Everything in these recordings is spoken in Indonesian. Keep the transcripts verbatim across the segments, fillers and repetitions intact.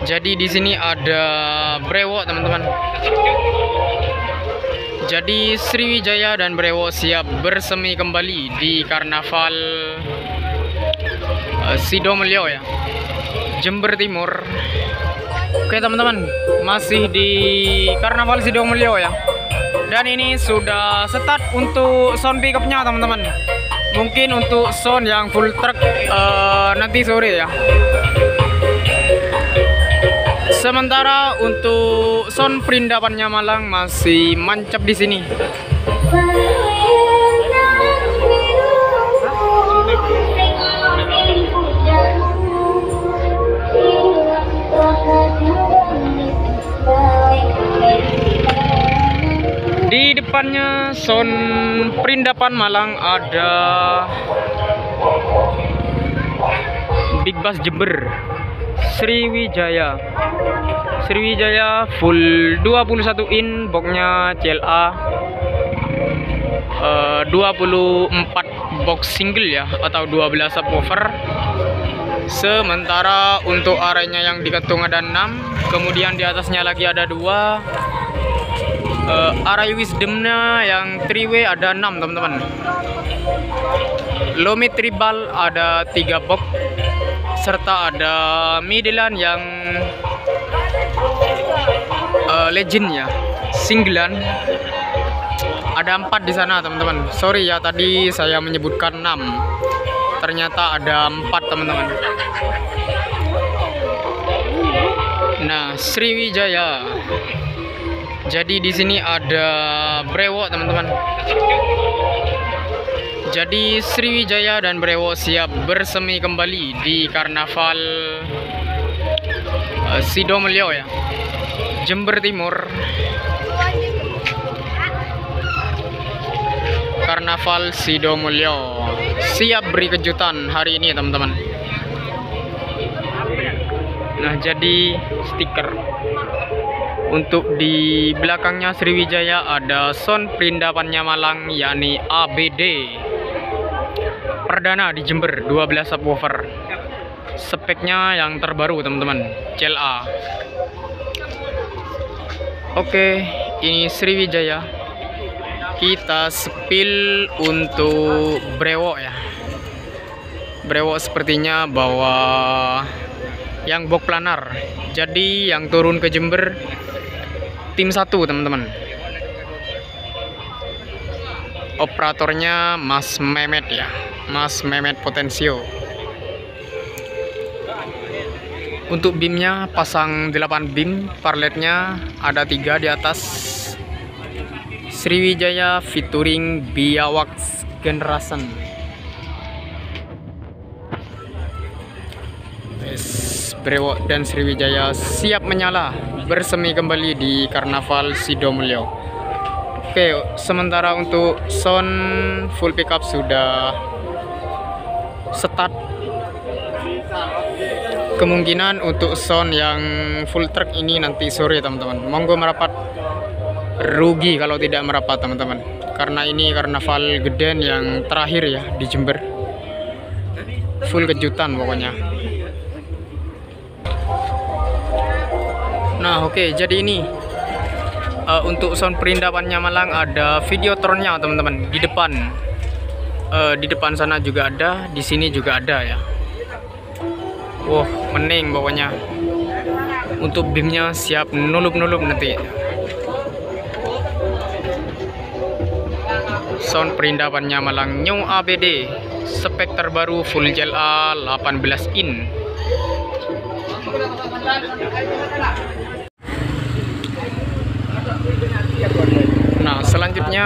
Jadi di sini ada brewok teman-teman. Jadi Sriwijaya dan Brewok siap bersemi kembali di Karnaval uh, Sidomulyo ya, Jember Timur. Oke teman-teman, masih di Karnaval Sidomulyo ya. Dan ini sudah start untuk sound pickupnya teman-teman. Mungkin untuk sound yang full truck uh, nanti sore ya. Sementara untuk sound perindapannya Malang masih mancap di sini. Di depannya sound perindapan Malang ada Big Bass Jember, Sriwijaya. Sriwijaya full dua puluh satu in, boxnya C L A, uh, dua puluh empat box single ya, atau dua belas subwoofer. Sementara untuk arenya yang diketung ada enam, kemudian di atasnya lagi ada dua. Uh, array wisdomnya yang three way ada enam teman-teman. Lomi tribal ada tiga box, serta ada Midland yang uh, legend ya, singlean. Ada empat di sana teman-teman. Sorry ya tadi saya menyebutkan enam, ternyata ada empat teman-teman. Nah, Sriwijaya. Jadi di sini ada brewok teman-teman. Jadi Sriwijaya dan Brewok siap bersemi kembali di Karnaval uh, Sidomulyo ya, Jember Timur. Karnaval Sidomulyo siap beri kejutan hari ini teman-teman. Nah, jadi stiker untuk di belakangnya Sriwijaya ada sound perindapannya Malang, yakni A B D. Perdana di Jember, dua belas subwoofer. Speknya yang terbaru teman-teman, C L A. Oke, ini Sriwijaya. Kita spill untuk brewok ya. Brewok sepertinya bawa yang box planar. Jadi yang turun ke Jember tim satu teman-teman. Operatornya Mas Mehmet ya, Mas Mehmet Potensio. Untuk beamnya pasang delapan beam, parletnya ada tiga di atas. Sriwijaya featuring Biawax Generation. Brewok dan Sriwijaya siap menyala bersemi kembali di Karnaval Sidomulyo. Oke, sementara untuk sound full pickup sudah start. Kemungkinan untuk sound yang full truck ini nanti sore teman-teman. Monggo merapat, rugi kalau tidak merapat teman-teman, karena ini Karnaval Geden yang terakhir ya di Jember. Full kejutan pokoknya. Nah, oke, okay, jadi ini uh, untuk sound perindapannya Malang ada Videotronnya teman-teman di depan. Uh, di depan sana juga ada, di sini juga ada ya. Wah, mening pokoknya. Untuk beamnya siap nulup-nulup nanti. Sound perindapannya Malang New A B D, spek terbaru full C L A delapan belas in. Nah, selanjutnya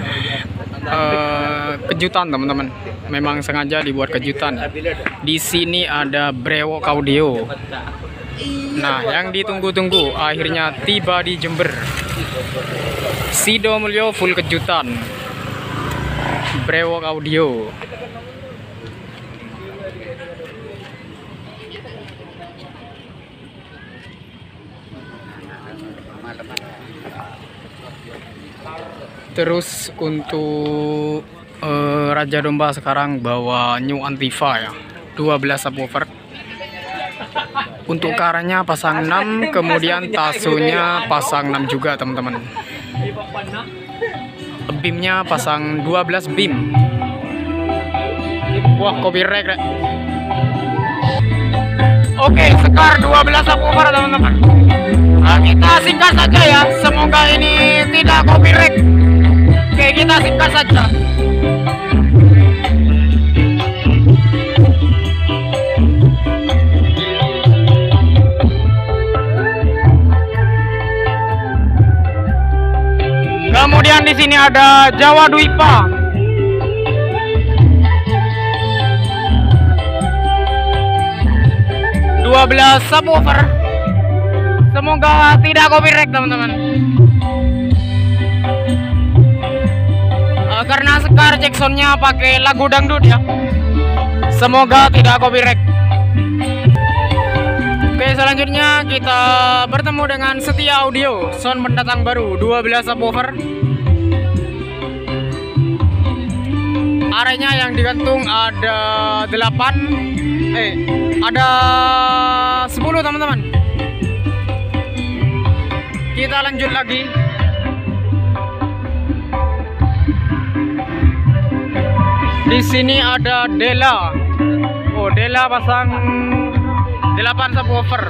uh, kejutan teman-teman. Memang sengaja dibuat kejutan. Di sini ada Brewok Audio. Nah, yang ditunggu-tunggu akhirnya tiba di Jember. Sidomulyo full kejutan. Brewok Audio. Terus untuk uh, Raja Domba sekarang bawa New Antifa ya, dua belas subwoofer. Untuk karannya pasang enam, kemudian tasunya pasang enam juga teman-teman. Beamnya pasang dua belas beam. Wah, copyright rek. Oke, Sekar dua belas subwoofer teman-teman. Nah, kita singkat saja ya, semoga ini tidak copyright. Oke, kita singkat saja. Kemudian di sini ada Jawa Duipa. dua belas subwoofer. Semoga tidak copyright teman-teman. Uh, karena Sekar Jacksonnya pakai lagu dangdut ya. Semoga tidak copyright. Oke, selanjutnya kita bertemu dengan Setia Audio, sound pendatang baru dua belas subwoofer. Arenya yang digantung ada delapan, eh ada sepuluh teman-teman. Kita lanjut lagi. Di sini ada Dela. Oh, Dela pasang delapan subwoofer.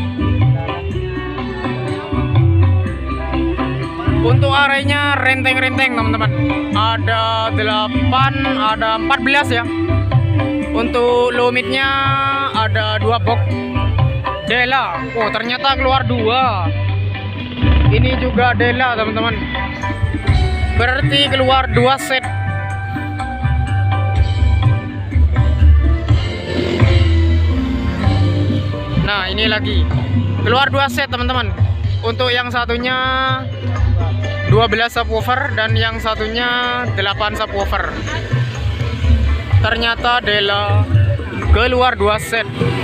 Untuk arenya renteng-renteng teman-teman. Ada delapan, ada empat belas ya. Untuk low midnya ada dua box Dela. Oh, ternyata keluar dua. Ini juga Dela teman-teman. Berarti keluar dua set. Nah, ini lagi keluar dua set teman-teman. Untuk yang satunya dua belas subwoofer dan yang satunya delapan subwoofer. Ternyata Dela keluar dua set.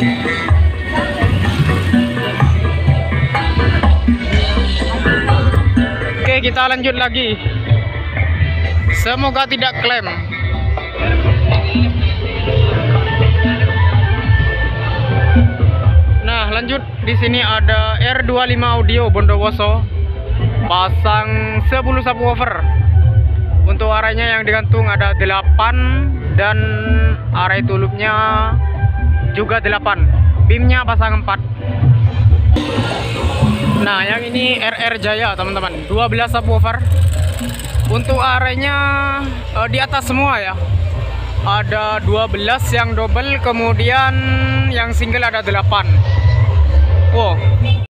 Oke, kita lanjut lagi. Semoga tidak klaim. Nah, lanjut di sini ada R dua puluh lima Audio Bondowoso pasang sepuluh subwoofer. Untuk arahnya yang digantung ada delapan dan arah tulupnya juga delapan. Beamnya pasang empat. Nah, yang ini R R Jaya teman-teman, dua belas subwoofer. Untuk arahnya eh, di atas semua ya. Ada dua belas yang double, kemudian yang single ada delapan. Wow.